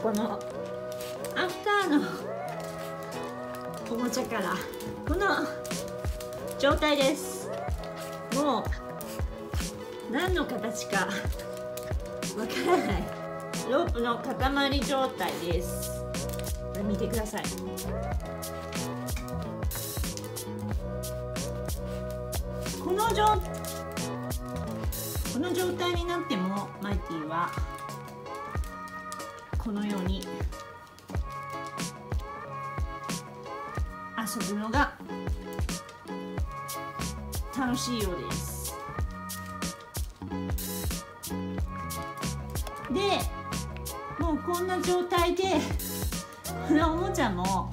このアフターのおもちゃからこの状態です。もう何の形かわからないロープの塊状態です。これ見てください。この状態になってもマイティはこのように遊ぶのが楽しいようです。でもうこんな状態でこのおもちゃも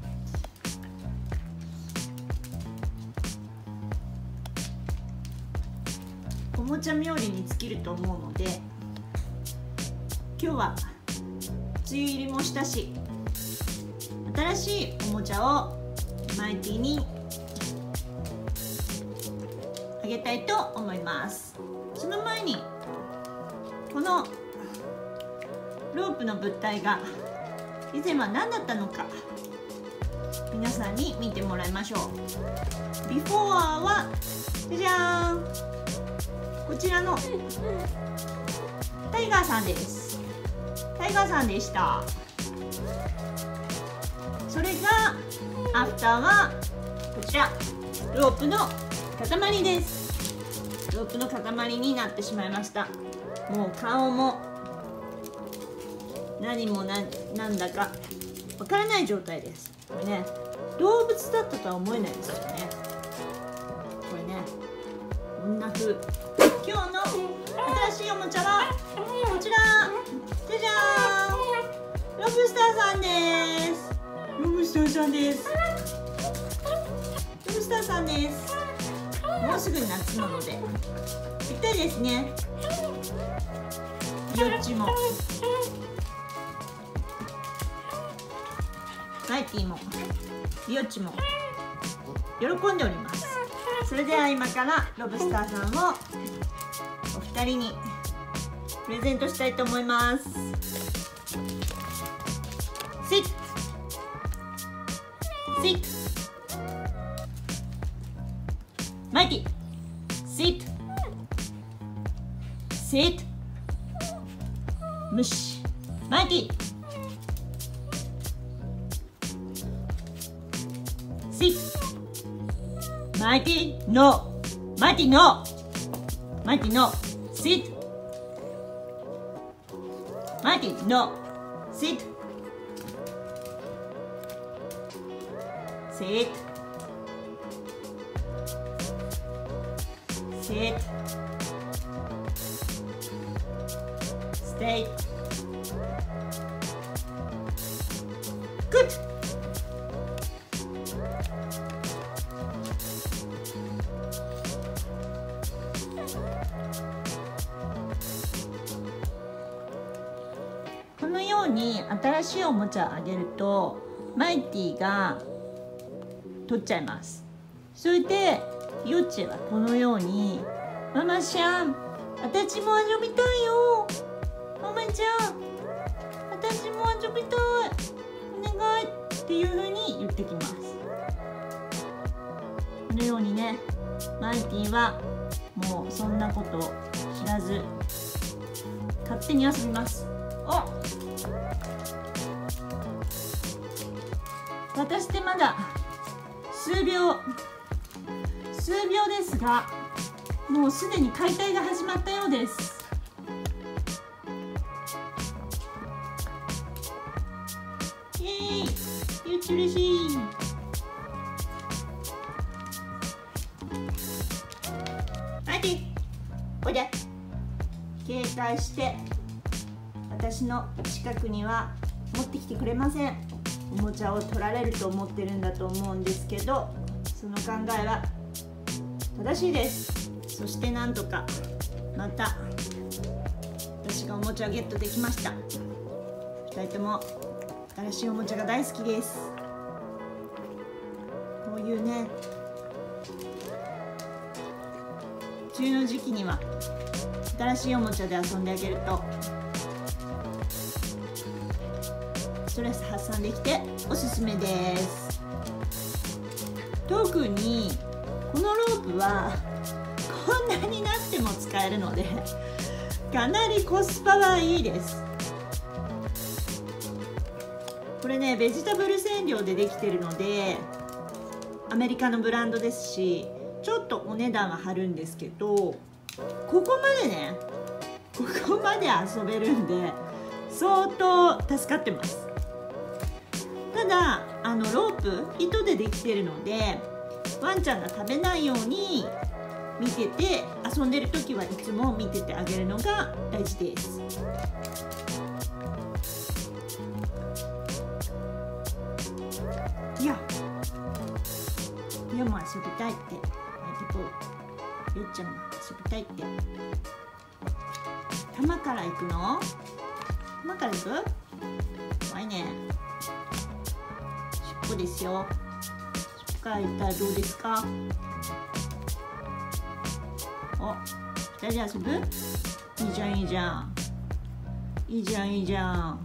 おもちゃ冥利に尽きると思うので、今日は梅雨入りもしたし新しいおもちゃをマイティにあげたいと思います。その前にこのロープの物体が以前は何だったのか皆さんに見てもらいましょう。ビフォーはじゃじゃーん、こちらのタイガーさんです。タイガーさんでした。それがアフターはこちらロープの塊です。ロープの塊になってしまいました。もう顔も何もなんだかわからない状態です。これね、動物だったとは思えないですよね。これね、こんな風。今日の新しいおもちゃはこちら、じゃじゃーん、ロブスターさんです。ロブスターさんです。ロブスターさんです。もうすぐ夏なのでぴったりですね。よっちもマイティもリオッチも喜んでおります。それでは今からロブスターさんをお二人にプレゼントしたいと思います。Sit! Sit! マイティ Sit! Sit! ムシマイティマイティ、ノー。マイティ、ノー。マイティ、ノー。シット。マイティ、ノー。シット。シット。シット。ステイ。グッド。このように新しいおもちゃをあげるとマイティが取っちゃいます。それでヨッチはこのように「ママちゃん、私も遊びたいよ。ママちゃん、私も遊びたい。お願い」っていう風に言ってきます。このようにね、マイティはもうそんなこと知らず勝手に遊びます。お、私でまだ数秒ですが、もうすでに解体が始まったようです。イエーイ、ゆっち嬉しい。マイティ、おいで。警戒して私の近くには持ってきてくれません。おもちゃを取られると思ってるんだと思うんですけど、その考えは正しいです。そしてなんとかまた私がおもちゃをゲットできました。2人とも新しいおもちゃが大好きです。こういうね、梅雨の時期には新しいおもちゃで遊んであげるとストレス発散できておすすめです。特にこのロープはこんなになくても使えるのでかなりコスパはいいです。これねベジタブル染料でできてるのでアメリカのブランドですし、ちょっとお値段は張るんですけど、ここまで遊べるんで相当助かってます。ただロープ糸でできてるのでワンちゃんが食べないように見てて、遊んでる時はいつも見ててあげるのが大事です。いやも遊びたいって、よっちゃんも遊びたいって。玉から行くの？玉から行く？怖いね。尻尾ですよ。尻尾から行ったらどうですか？お、二人で遊ぶ？いいじゃんいいじゃん。いいじゃんいいじゃん。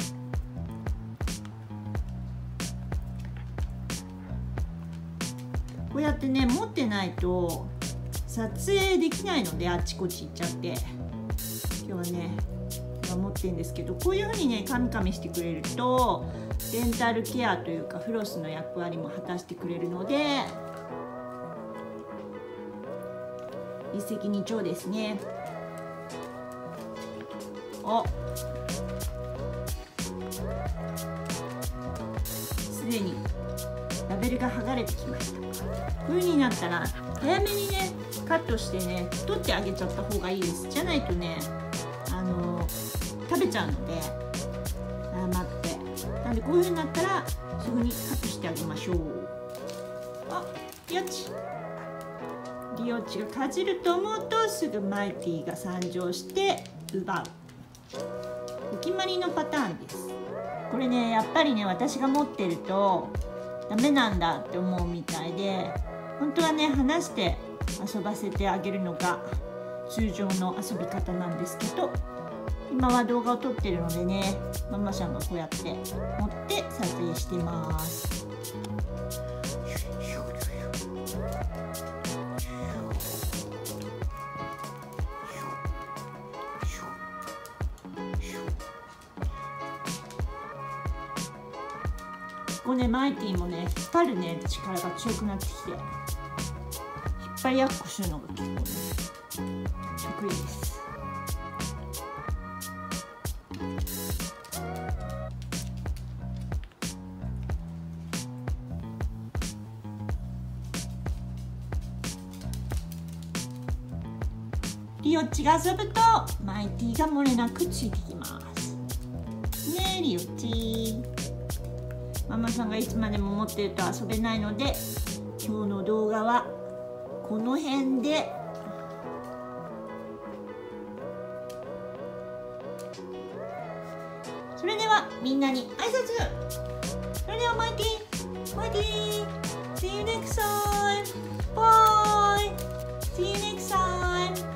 こうやってね持ってないと撮影できないので、あっちこっち行っちゃって。今日はね持ってるんですけど、こういう風にねカミカミしてくれるとデンタルケアというかフロスの役割も果たしてくれるので一石二鳥ですね。お、すでにラベルが剥がれてきました。こういう風になったら早めにねカットしてね取ってあげちゃった方がいいです。じゃないとね食べちゃうので待って、なんでこういう風になったらすぐにカットしてあげましょう。あ、リオッチがかじると思うとすぐマイティが参上して奪う。お決まりのパターンです。これねやっぱりね私が持ってるとダメなんだって思うみたいで、本当はね離して遊ばせてあげるのが通常の遊び方なんですけど、今は動画を撮ってるのでねママさんがこうやって持って撮影してます。ここねマイティもね引っ張るね力が強くなってきて、引っ張りやっこするのが結構ね得意です。リオッチが遊ぶとマイティが漏れなくついてきますね。リオッチ、ママさんがいつまでも持ってると遊べないので今日の動画はこの辺で。それではみんなに挨拶。それではマイティSee you next time. Bye. See you next time.